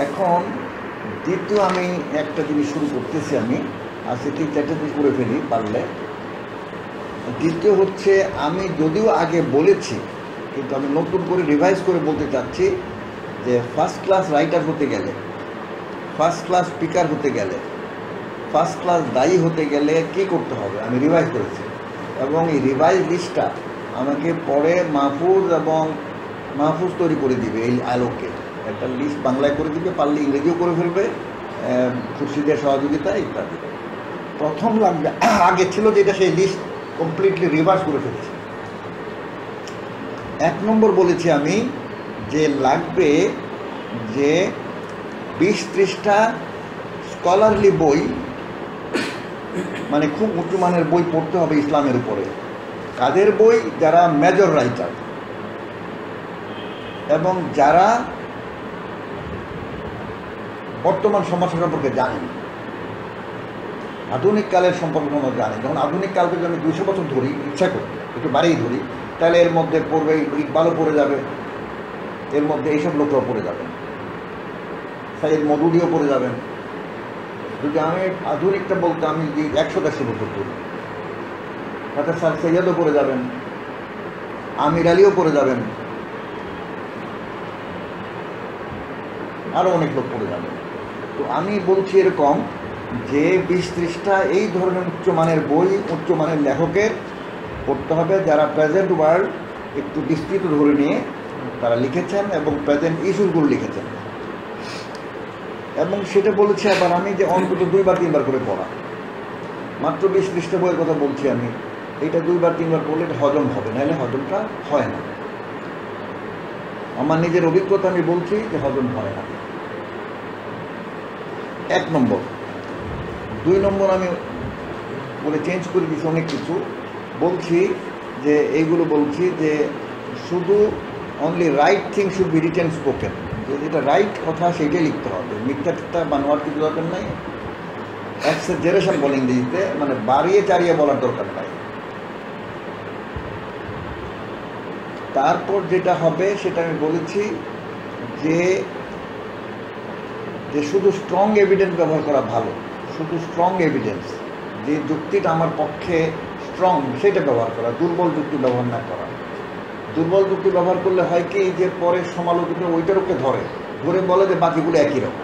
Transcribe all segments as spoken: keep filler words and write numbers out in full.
এখন দ্বিতীয় আমি একটা জিনিস শুরু করতেছি, আমি আজকে তিন চারটে দিন করে ফেলি পারলে। দ্বিতীয় হচ্ছে, আমি যদিও আগে বলেছি কিন্তু আমি নতুন করে রিভাইজ করে বলতে চাচ্ছি যে ফার্স্ট ক্লাস রাইটার হতে গেলে, ফার্স্ট ক্লাস স্পিকার হতে গেলে, ফার্স্ট ক্লাস দায়ী হতে গেলে কী করতে হবে আমি রিভাইজ করেছি। এবং এই রিভাইজ লিস্টটা আমাকে পরে মাহফুজ এবং মাহফুজ তৈরি করে দিবে। এই আলোকে একটা লিস্ট বাংলায় করে দিবে, পারলে ইংরেজিও করে ফেলবে, খুরশিদের সহযোগিতা ইত্যাদি। প্রথম লাগবে, আগে ছিল যেটা সেই লিস্ট কমপ্লিটলি রিভার্স করে ফেলেছি। এক নম্বর বলেছি আমি যে লাগবে যে বিশ ত্রিশটা স্কলারলি বই, মানে খুব উঁচু মানের বই পড়তে হবে ইসলামের উপরে। কাদের বই? যারা মেজর রাইটার এবং যারা বর্তমান সমস্যা সম্পর্কে জানেন, আধুনিক কালের সম্পর্কে আমরা জানি। যখন আধুনিক কালকে যদি আমি দুইশো বছর ধরি, ইচ্ছা করি একটু বাড়িই ধরি, তাহলে এর মধ্যে পড়বে ইকবালও পড়ে যাবে, এর মধ্যে এইসব লোকরাও পড়ে যাবেন, সাইয়েদ মওদুদিও পড়ে যাবেন। যদি আমি আধুনিকটা বলতে আমি যদি একশো দেড়শো বছর ধরি, তাতে স্যার সৈয়দও পড়ে যাবেন, আমির আলীও পড়ে যাবেন, আরও অনেক লোক পড়ে যাবেন। তো আমি বলছি এরকম যে বিশ ত্রিশটা এই ধরনের উচ্চমানের বই, উচ্চমানের লেখকের পড়তে হবে, যারা প্রেজেন্ট ওয়ার্ল্ড একটু বিস্তৃত ধরে নিয়ে তারা লিখেছেন এবং প্রেজেন্ট ইস্যুগুলো লিখেছেন। এবং সেটা বলেছি আবার আমি যে অন্তত দুইবার তিনবার করে পড়া। মাত্র বিশ ত্রিশটা বইয়ের কথা বলছি আমি, এইটা দুইবার তিনবার পড়লে এটা হজম হবে, নাহলে হজমটা হয় না। আমার নিজের অভিজ্ঞতা আমি বলছি যে হজম হয় না। এক নম্বর। দুই নম্বর আমি বলে চেঞ্জ করে দিচ্ছি অনেক কিছু, বলছি যে এইগুলো বলছি যে শুধু only right thing should be written spoken, যে যেটা রাইট কথা সেইটাই লিখতে হবে, মিথ্যাটা বানোয়ার কিছু দরকার নাই। এক্সেজারেশন বলে ইংরেজিতে, মানে বাড়িয়ে চাড়িয়ে বলার দরকার নাই। তারপর যেটা হবে সেটা আমি বলেছি যে যে শুধু স্ট্রং এভিডেন্স ব্যবহার করা ভালো, শুধু স্ট্রং এভিডেন্স, যে যুক্তিটা আমার পক্ষে স্ট্রং সেটা ব্যবহার করা, দুর্বল যুক্তি ব্যবহার না করা। দুর্বল যুক্তি ব্যবহার করলে হয় কি যে পরে সমালোচনা ওইটার ওকে ধরে ধরে বলে যে বাকিগুলো একই রকম।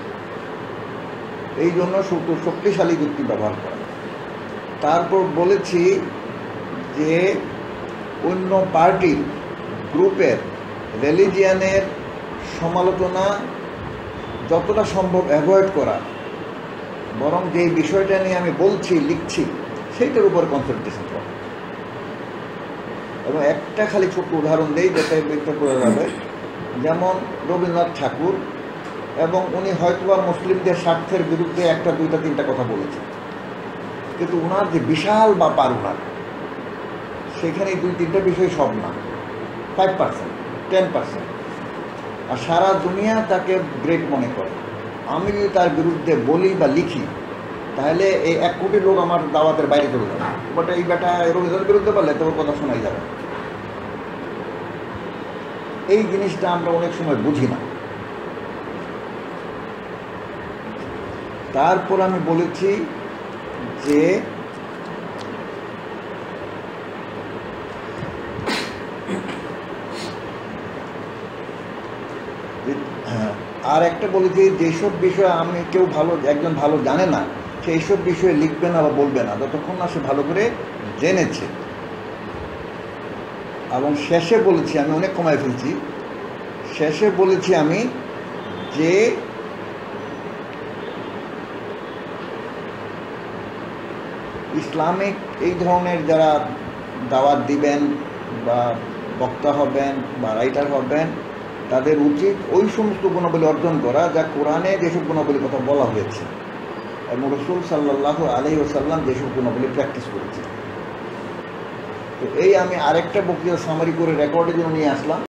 এই জন্য শুধু শক্তিশালী যুক্তি ব্যবহার করা। তারপর বলেছি যে অন্য পার্টির গ্রুপের রিলিজিয়ানের সমালোচনা যতটা সম্ভব অ্যাভয়েড করা, বরং যে বিষয়টা নিয়ে আমি বলছি লিখছি সেইটার উপর কনসেন্ট্রেশন করা। এবং একটা খালি ছোট্ট উদাহরণ দেই যেটা ব্যাখ্যা করে যাবে। যেমন রবীন্দ্রনাথ ঠাকুর, এবং উনি হয়তোবা মুসলিমদের স্বার্থের বিরুদ্ধে একটা দুইটা তিনটা কথা বলেছেন, কিন্তু ওনার যে বিশাল ব্যাপার ওনার, সেখানে দুই তিনটা বিষয় সব না, ফাইভ পার্সেন্ট টেন পার্সেন্ট, আর সারা দুনিয়া তাকে গ্রেট মনে করে। আমি যদি তার বিরুদ্ধে বলি বা লিখি, তাহলে এই এক কোটি লোক আমার দাওয়াতের বাইরে চলে যাবে। বাট এই বেটা রবীন্দ্রনাথের বিরুদ্ধে বললে তোর কথা শোনাই যাবে। এই জিনিসটা আমরা অনেক সময় বুঝি না। তারপর আমি বলেছি যে আর একটা বলেছি যেসব বিষয় আমি কেউ ভালো একজন ভালো জানে না, সেই সব বিষয়ে লিখবে না বা বলবে না যতক্ষণ না সে ভালো করে জেনেছে। এবং শেষে বলেছি, আমি অনেক কমায় ফেলছি, শেষে বলেছি আমি যে ইসলামিক এই ধরনের যারা দাওয়াত দিবেন বা বক্তা হবেন বা রাইটার হবেন, তাদের উচিত ওই সমস্ত গুণাবলী অর্জন করা যা কোরআনে যেসব গুণাবলীর কথা বলা হয়েছে এবং রাসূল সাল্লাল্লাহু আলাইহি ওয়াসাল্লাম যেসব গুণাবলী প্র্যাকটিস করেছে। তো এই আমি আরেকটা বক্তৃতা সামারি করে রেকর্ডের জন্য নিয়ে আসলাম।